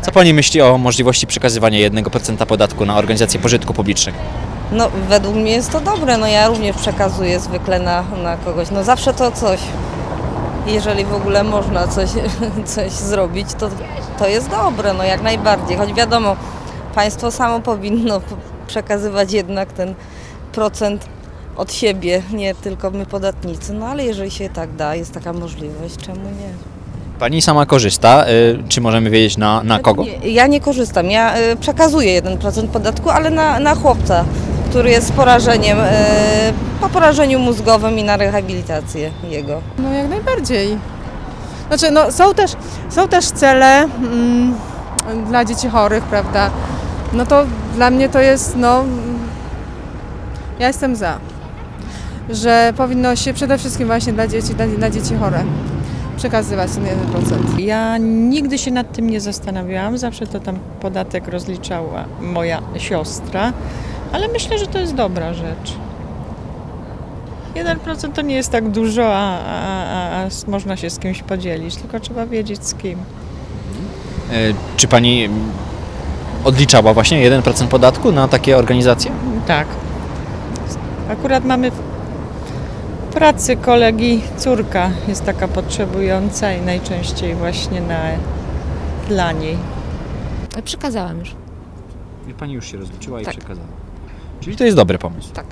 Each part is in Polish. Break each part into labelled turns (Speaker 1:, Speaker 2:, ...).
Speaker 1: Co Pani myśli o możliwości przekazywania 1% podatku na organizację pożytku publicznego?
Speaker 2: No, według mnie jest to dobre, no ja również przekazuję zwykle na kogoś, no zawsze to coś. Jeżeli w ogóle można coś zrobić, to jest dobre, no jak najbardziej, choć wiadomo, państwo samo powinno przekazywać jednak ten procent od siebie, nie tylko my podatnicy, no ale jeżeli się tak da, jest taka możliwość, czemu nie?
Speaker 1: Pani sama korzysta, czy możemy wiedzieć na kogo?
Speaker 2: Ja nie korzystam, ja przekazuję 1% podatku, ale na chłopca, który jest z porażeniem, po porażeniu mózgowym i na rehabilitację jego.
Speaker 3: No jak najbardziej. Znaczy, no są też cele dla dzieci chorych, prawda? No to dla mnie to jest, no, ja jestem za, że powinno się przede wszystkim właśnie dla dzieci chore przekazywać ten 1%.
Speaker 4: Ja nigdy się nad tym nie zastanawiałam, zawsze to tam podatek rozliczała moja siostra, ale myślę, że to jest dobra rzecz. 1% to nie jest tak dużo, a można się z kimś podzielić, tylko trzeba wiedzieć z kim.
Speaker 1: Czy Pani odliczała właśnie 1% podatku na takie organizacje?
Speaker 4: Tak. Akurat mamy w pracy kolegi córka jest taka potrzebująca i najczęściej właśnie dla niej.
Speaker 5: Przekazałam już.
Speaker 1: I Pani już się rozliczyła i
Speaker 5: Tak.
Speaker 1: przekazała. Czyli to jest dobry pomysł.
Speaker 5: Tak.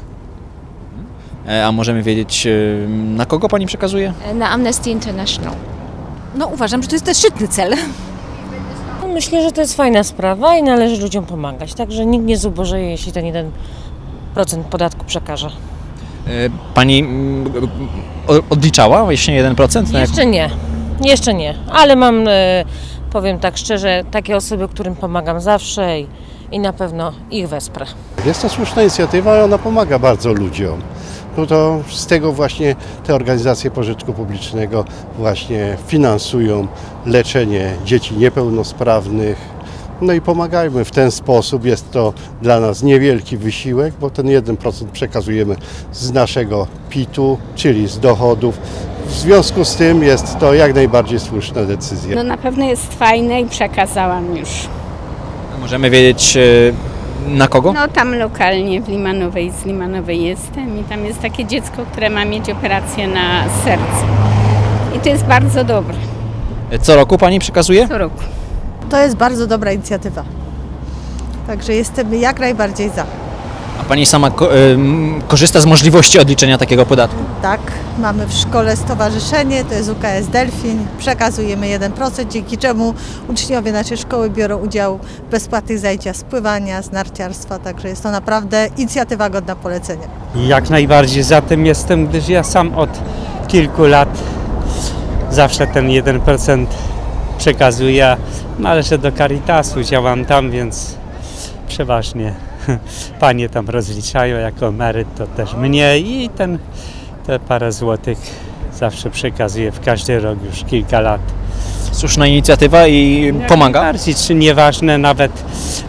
Speaker 1: A możemy wiedzieć, na kogo Pani przekazuje?
Speaker 5: Na Amnesty International.
Speaker 6: No uważam, że to jest też szczytny cel.
Speaker 7: Myślę, że to jest fajna sprawa i należy ludziom pomagać, także nikt nie zubożeje, jeśli ten 1% podatku przekaże.
Speaker 1: Pani odliczała właśnie 1%?
Speaker 7: Jeszcze nie, ale mam, powiem tak szczerze, takie osoby, którym pomagam zawsze i na pewno ich wesprę.
Speaker 8: Jest to słuszna inicjatywa i ona pomaga bardzo ludziom. No to z tego właśnie te organizacje pożytku publicznego właśnie finansują leczenie dzieci niepełnosprawnych. No i pomagajmy w ten sposób. Jest to dla nas niewielki wysiłek, bo ten 1% przekazujemy z naszego PIT-u, czyli z dochodów. W związku z tym jest to jak najbardziej słuszna decyzja.
Speaker 9: No na pewno jest fajne i przekazałam już.
Speaker 1: Możemy wiedzieć, na kogo?
Speaker 9: No tam lokalnie z Limanowej jestem i tam jest takie dziecko, które ma mieć operację na serce. I to jest bardzo dobre.
Speaker 1: Co roku Pani przekazuje?
Speaker 9: Co roku.
Speaker 10: To jest bardzo dobra inicjatywa. Także jestem jak najbardziej za.
Speaker 1: A Pani sama korzysta z możliwości odliczenia takiego podatku?
Speaker 10: Tak, mamy w szkole stowarzyszenie, to jest UKS Delfin, przekazujemy 1%, dzięki czemu uczniowie naszej szkoły biorą udział w bezpłatnych zajęciach z pływania, z narciarstwa, także jest to naprawdę inicjatywa godna polecenia.
Speaker 11: Jak najbardziej za tym jestem, gdyż ja sam od kilku lat zawsze ten 1% przekazuję. Należę do Caritasu, działam tam, więc przeważnie panie tam rozliczają jako emeryt, to też mnie i te parę złotych zawsze przekazuję w każdy rok już kilka lat.
Speaker 1: Słuszna inicjatywa i pomaga?
Speaker 11: Bardziej, czy nieważne nawet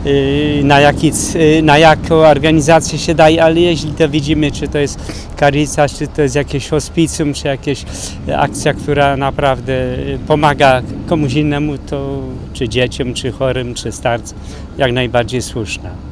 Speaker 11: na jaką organizację się daje, ale jeśli to widzimy, czy to jest Caritas, czy to jest jakieś hospicjum, czy jakaś akcja, która naprawdę pomaga komuś innemu, to czy dzieciom, czy chorym, czy starcom, jak najbardziej słuszna.